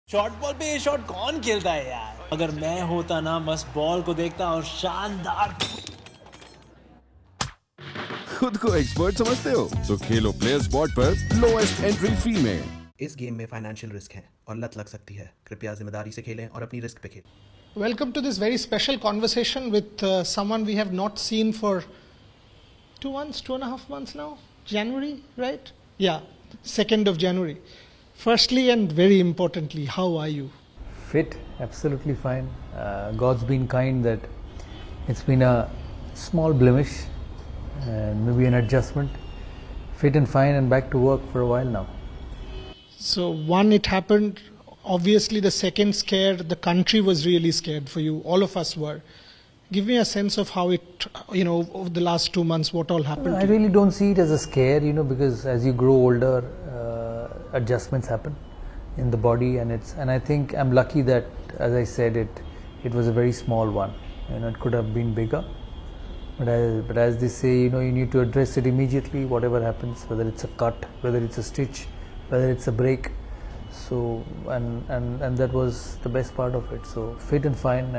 Short ball पे ये shot कौन खेलता है यार? अगर मैं होता ना बस बॉल को देखता और शानदार। खुद को एक्सपर्ट समझते हो तो खेलो प्लेयर स्पॉट पर लोएस्ट एंट्री फी में। इस गेम में फाइनेंशियल रिस्क है और लत लग सकती है। कृपया जिम्मेदारी से खेलें और अपनी रिस्क पे खेलें। Welcome to this very special conversation with someone we have not seen for 2.5 months now. January, right? Yeah, 2nd of January. Firstly and very importantly, how are you? Fit, absolutely fine. God's been kind that it's been a small blemish and maybe an adjustment. Fit and fine and back to work for a while now. So one, it happened. Obviously, the second scare, the country was really scared for you. All of us were. Give me a sense of how it, over the last 2 months, what all happened. I really don't see it as a scare, because as you grow older, adjustments happen in the body, and I think I'm lucky that, as I said, it was a very small one. It could have been bigger, but as they say, you need to address it immediately, whatever happens, whether it's a cut, whether it's a stitch, whether it's a break. So and that was the best part of it. So fit and fine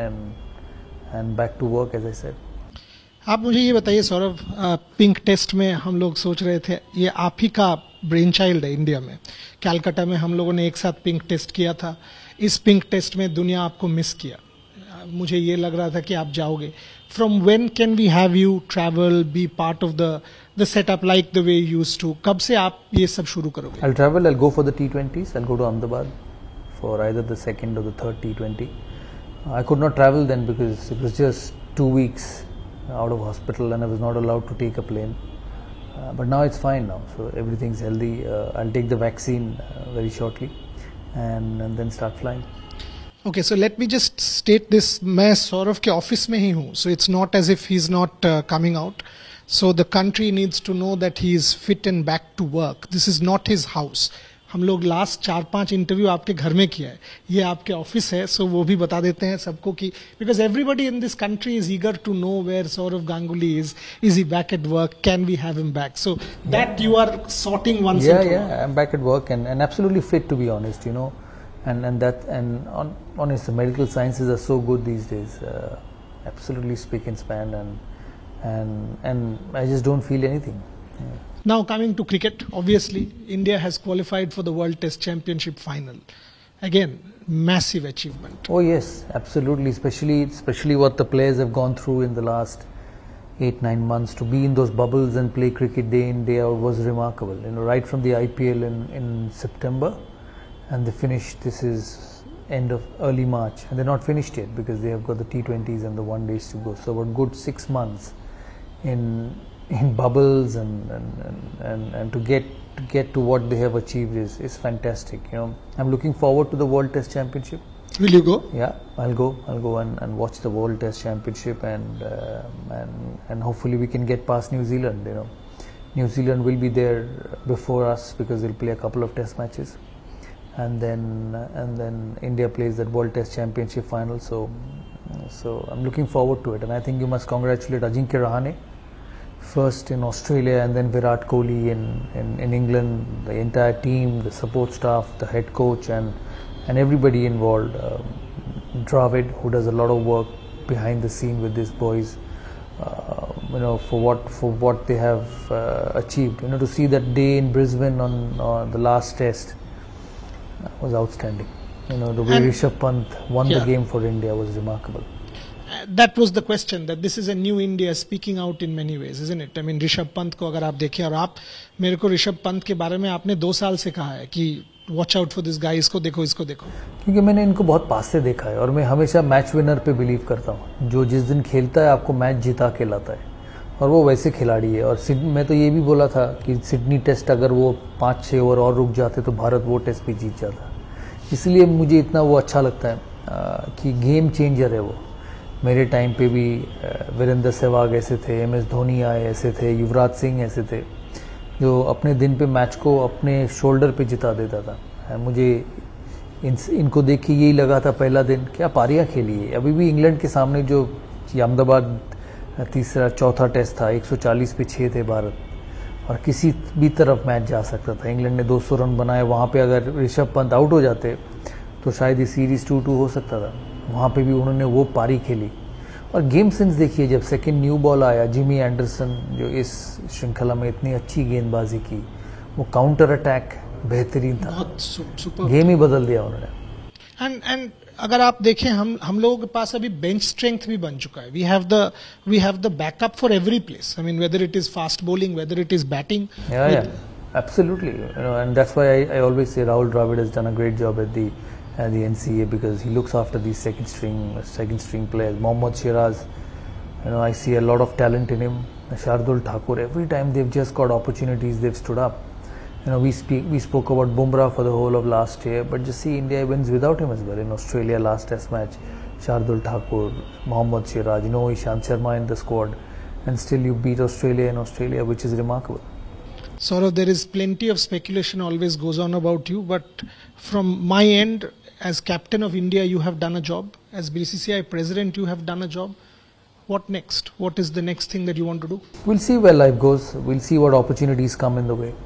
and back to work, as I said. आप मुझे ये बताइए Saurabh, pink test में हम लोग सोच रहे थे ये आप ही का ब्रेन चाइल्ड है इंडिया में। कैलकाटा में हम लोगों ने एक साथ पिंक टेस्ट किया था। इस पिंक टेस्ट में दुनिया आपको मिस किया। मुझे ये लग रहा था कि आप जाओगे। From when can we have you travel, be part of the setup like the way you used to? कब से आप ये सब शुरू करोगे? I'll travel. I'll go for the T20s. I'll go to Ahmedabad for either the second or the third T20. I could not travel then because it was just 2 weeks out of hospital and I was not allowed to take a plane. But now it's fine now, so everything's healthy. I'll take the vaccine very shortly and then start flying. Okay, so let me just state this. मैं सौरभ के office में ही हूँ, so it's not as if he's not coming out. So the country needs to know that he is fit and back to work. This is not his house. हम लोग last 4-5 interview आपके घर में किया है, ये आपके ऑफिस है, सो वो भी बता देते हैं सबको कि because everybody in this country is eager to know where Sourav Ganguly is he back at work, can we have him back? So that you are sorting once yeah I'm back at work and absolutely fit, to be honest, and honest, the medical sciences are so good these days, absolutely spick and span, and I just don't feel anything. Now coming to cricket, obviously India has qualified for the World Test Championship final. Again, massive achievement. Oh yes, absolutely, especially what the players have gone through in the last 8-9 months. To be in those bubbles and play cricket day in day out was remarkable. Right from the IPL in September, and they finished, this is end of early March, and they're not finished yet because they have got the T20s and the one days to go. So about good 6 months in bubbles and to get to what they have achieved is fantastic. I'm looking forward to the World Test Championship. Will you go? Yeah, I'll go and watch the World Test Championship and hopefully we can get past New Zealand. New Zealand will be there before us because they'll play a couple of test matches, and then India plays that World Test Championship final. So I'm looking forward to it, and I think you must congratulate Ajinkya Rahane first in Australia, and then Virat Kohli in England, the entire team, the support staff, the head coach, and everybody involved. Dravid, who does a lot of work behind the scene with these boys, for what they have achieved. To see that day in Brisbane on the last test was outstanding. The way Rishabh Pant won the game for India was remarkable. That was the question, that this is a new India speaking out in many ways, isn't it? I mean, Rishabh Pant को अगर आप देखें, और आप मेरे को ऋषभ पंत के बारे में आपने 2 साल से कहा है कि watch out for this guy, इसको देखो। क्योंकि मैंने इनको बहुत पास से देखा है और मैं हमेशा मैच विनर पे बिलीव करता हूँ। जो जिस दिन खेलता है आपको मैच जिता के लाता है, और वो वैसे खिलाड़ी है। और मैं तो ये भी बोला था कि सिडनी टेस्ट अगर वो 5-6 ओवर और रुक जाते तो भारत वो टेस्ट भी जीत जाता। इसलिए मुझे इतना वो अच्छा लगता है कि गेम चेंजर है वो। मेरे टाइम पे भी वीरेंद्र सहवाग ऐसे थे, MS धोनी आए ऐसे थे, युवराज सिंह ऐसे थे, जो अपने दिन पे मैच को अपने शोल्डर पे जिता देता था। मुझे इनको देख के यही लगा था पहला दिन, क्या पारियां खेली है। अभी भी इंग्लैंड के सामने जो अहमदाबाद चौथा टेस्ट था, 140 पे 6 थे भारत, और किसी भी तरफ मैच जा सकता था। इंग्लैंड ने 200 रन बनाए, वहाँ पे अगर ऋषभ पंत आउट हो जाते तो शायद ये सीरीज 2-2 हो सकता था। वहाँ पे भी उन्होंने वो पारी खेली। और गेम सेंस देखिए, जब सेकंड न्यू बॉल आया, जिमी एंडरसन जो इस श्रृंखला में इतनी अच्छी गेंदबाजी की, वो काउंटर अटैक बेहतरीन था, बहुत सुपर गेम ही बदल दिया उन्होंने। एंड अगर आप देखें, हम लोगों के पास अभी बेंच स्ट्रेंथ भी बन चुका है। We have the backup for every place. I mean whether it is fast bowling, whether it is batting. Yeah, absolutely. And that's why I always say Rahul Dravid has done a great job at the NCA, because he looks after these second string players. Mohammad Shiraz, I see a lot of talent in him. Shardul Thakur, every time they've just got opportunities, they've stood up. We spoke about Bumrah for the whole of last year, but just see India wins without him as well. In Australia last test match, Shardul Thakur, Mohammad Siraj, Ishant Sharma in the squad, and still you beat Australia in Australia, which is remarkable. Saurav, there is plenty of speculation always goes on about you, but from my end, as captain of India, you have done a job. As BCCI president, you have done a job. What next? What is the next thing that you want to do? We'll see where life goes. We'll see what opportunities come in the way.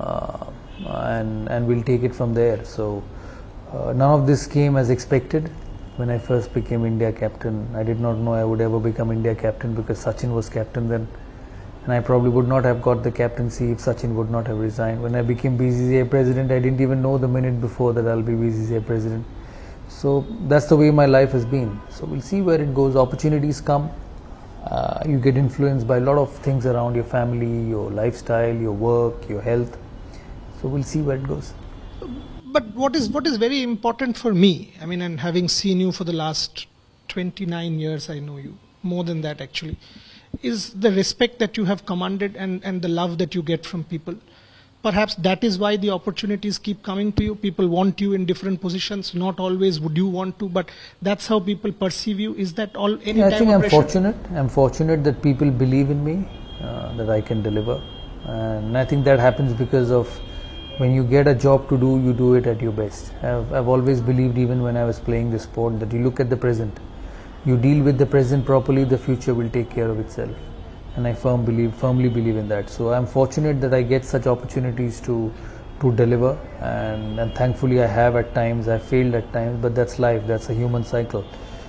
And we'll take it from there. So none of this came as expected. When I first became India captain, I did not know I would ever become India captain, because Sachin was captain then, and I probably would not have got the captaincy if Sachin would not have resigned. When I became BCCI president, I didn't even know the minute before that I'll be BCCI president. So that's the way my life has been. So we'll see where it goes. Opportunities come. You get influenced by a lot of things around your family, your lifestyle, your work, your health. So we'll see where it goes. But what is very important for me, I mean, and having seen you for the last 29 years, I know you, more than that actually, is the respect that you have commanded and the love that you get from people. Perhaps that is why the opportunities keep coming to you. People want you in different positions. Not always would you want to, but that's how people perceive you. Is that all? Any I time think of I'm pressure? fortunate. I'm fortunate that people believe in me, that I can deliver. And I think that happens because of when you get a job to do, you do it at your best. I've always believed, even when I was playing the sport, that you look at the present. You deal with the present properly, the future will take care of itself. And I firmly believe in that. So I'm fortunate that I get such opportunities to deliver, and thankfully I have at times. I failed at times, but that's life. That's a human cycle.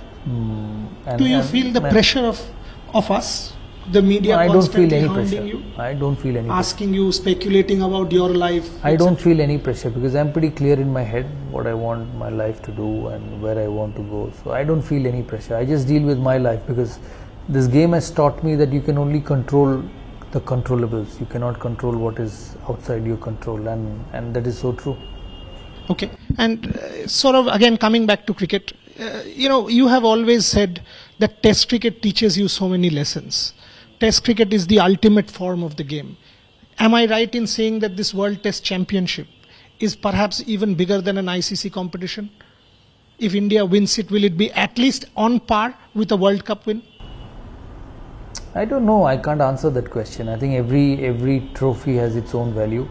Do you feel the pressure of us, the media, I don't feel constantly any hounding pressure. you, I don't feel any pressure. asking you, speculating about your life? I don't feel any pressure, because I'm pretty clear in my head what I want my life to do and where I want to go. So I don't feel any pressure. I just deal with my life, because this game has taught me that you can only control the controllables. You cannot control what is outside your control, and that is so true. Okay, and sort of again coming back to cricket, you have always said that Test cricket teaches you so many lessons. Test cricket is the ultimate form of the game. Am I right in saying that this World Test Championship is perhaps even bigger than an ICC competition? If India wins it, will it be at least on par with a World Cup win? I don't know. I can't answer that question. I think every trophy has its own value.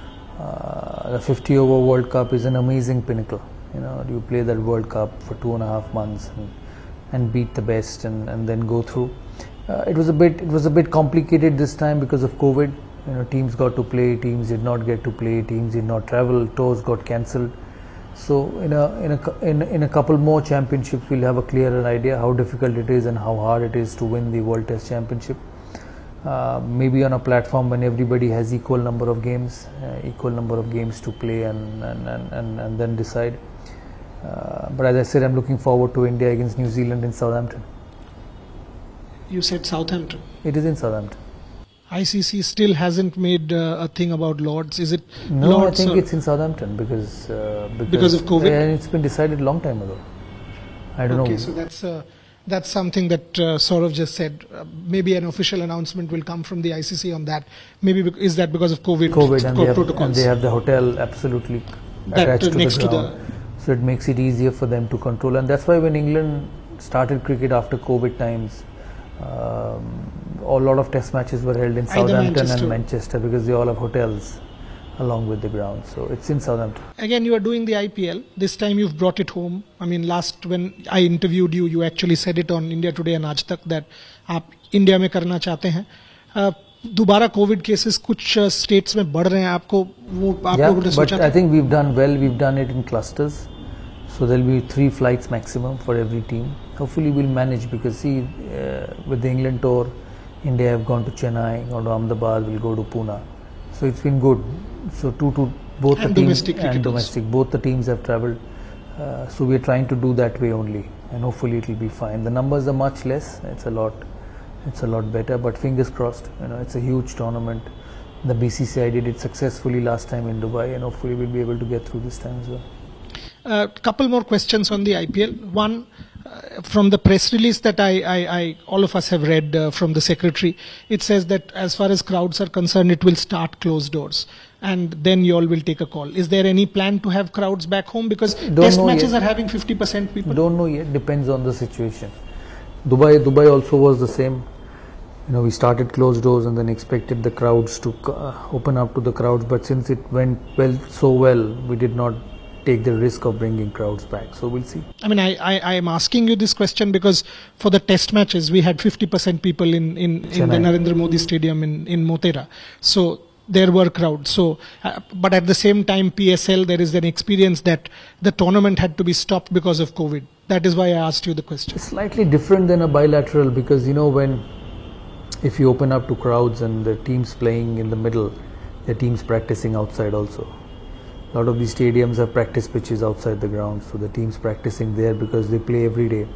The 50-over World Cup is an amazing pinnacle. You play that World Cup for 2.5 months and beat the best and then go through. It was a bit complicated this time because of COVID. Teams got to play, teams did not get to play, teams did not travel, tours got cancelled. So in a couple more championships, we'll have a clearer idea how difficult it is and how hard it is to win the World Test Championship. Maybe on a platform when everybody has equal number of games to play and then decide. But as I said, I'm looking forward to India against New Zealand in Southampton. You said Southampton. It is in Southampton. ICC still hasn't made a thing about Lords. Is it No, Lords? I think it's in Southampton because Because of COVID? It's been decided long time ago. I don't know. Okay, so that's something that Saurav just said. Maybe an official announcement will come from the ICC on that. Maybe is that because of COVID protocols? And they have the hotel absolutely attached to the ground. So it makes it easier for them to control. And that's why when England started cricket after COVID times, a lot of test matches were held in Southampton and Manchester, because they all have hotels along with the ground. So it's in Southampton. Again, you are doing the IPL. This time you've brought it home. I mean, last when I interviewed you, you actually said it on India Today and Aaj Tak that आप India में करना चाहते हैं. दोबारा Covid cases कुछ states में बढ़ रहे हैं. आपको वो आप लोगों ने सोचा? But I think we've done well. We've done it in clusters. So there'll be 3 flights maximum for every team. Hopefully we'll manage, because see, with the England tour, India have gone to Chennai, gone to Ahmedabad, will go to Pune. So it's been good. So both And the teams domestic cricket and domestic, both the teams have travelled. So we're trying to do that way only, and hopefully it will be fine. The numbers are much less. It's a lot better. But fingers crossed. It's a huge tournament. The BCCI did it successfully last time in Dubai, and hopefully we'll be able to get through this time as well. Couple more questions on the IPL. One, from the press release that I all of us have read from the secretary, it says that as far as crowds are concerned, it will start closed doors, and then you all will take a call. Is there any plan to have crowds back home? Because test matches are having 50% people. Don't know yet. Depends on the situation. Dubai also was the same. We started closed doors and then expected the crowds to open up to the crowds. But since it went so well, we did not take the risk of bringing crowds back. So we'll see. I mean, I am asking you this question because for the test matches, we had 50% people in the Narendra Modi Stadium in Motera. So there were crowds. So, but at the same time, PSL, there is an experience that the tournament had to be stopped because of COVID. That is why I asked you the question. It's slightly different than a bilateral, because if you open up to crowds and the teams playing in the middle, the teams practicing outside also. A lot of these stadiums have practice pitches outside the ground, so the teams practicing there because they play every day.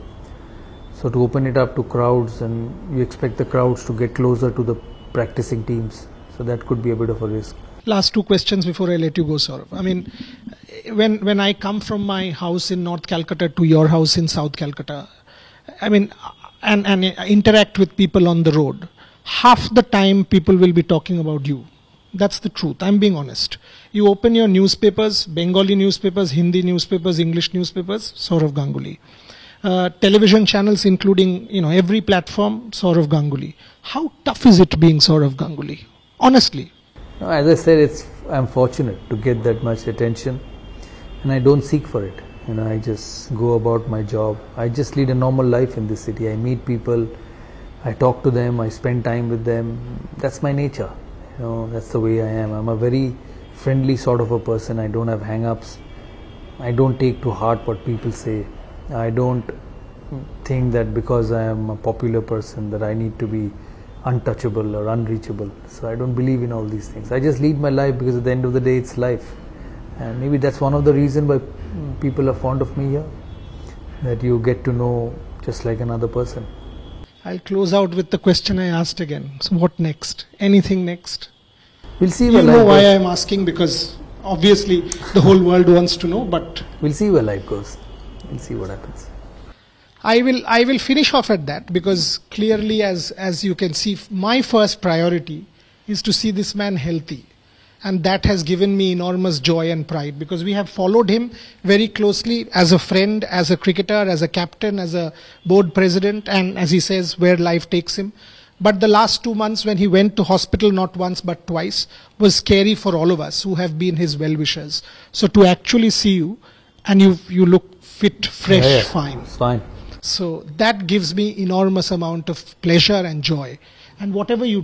So to open it up to crowds, and you expect the crowds to get closer to the practicing teams, so that could be a bit of a risk. Last 2 questions before I let you go, Saurav. I mean, when I come from my house in North Calcutta to your house in South Calcutta, I mean, and interact with people on the road, half the time people will be talking about you. That's the truth. I'm being honest. You open your newspapers, Bengali newspapers, Hindi newspapers, English newspapers, Saurav Ganguly. Television channels, including every platform, Saurav Ganguly. How tough is it being Saurav Ganguly? Honestly. No, as I said, I'm fortunate to get that much attention, and I don't seek for it. I just go about my job. I just lead a normal life in this city. I meet people, I talk to them, I spend time with them. That's my nature. That's the way I am. I'm a very friendly sort of a person. I don't have hang-ups. I don't take to heart what people say. I don't think that because I am a popular person that I need to be untouchable or unreachable. So I don't believe in all these things. I just lead my life because at the end of the day it's life. And maybe that's one of the reasons why people are fond of me here. That you get to know just like another person. I'll close out with the question I asked again. So what next? Anything next? We'll see. You know why I'm asking, because obviously the whole world wants to know, but we'll see where life goes. We'll see what happens. I will finish off at that, because clearly as you can see, my first priority is to see this man healthy. And that has given me enormous joy and pride, because we have followed him very closely as a friend, as a cricketer, as a captain, as a board president, and as he says, where life takes him. But the last 2 months when he went to hospital not once but twice was scary for all of us who have been his well-wishers. So to actually see you, and you look fit, fresh, fine. It's fine. So that gives me enormous amount of pleasure and joy. And whatever you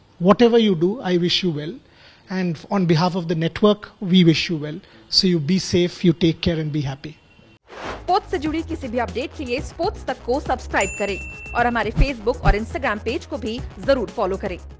do, I wish you well. And on behalf of the network, we wish you well. So you be safe, you take care and be happy. Sports से जुड़ी किसी भी update के लिए sports तक को subscribe करें और हमारे फेसबुक और इंस्टाग्राम पेज को भी जरूर फॉलो करें।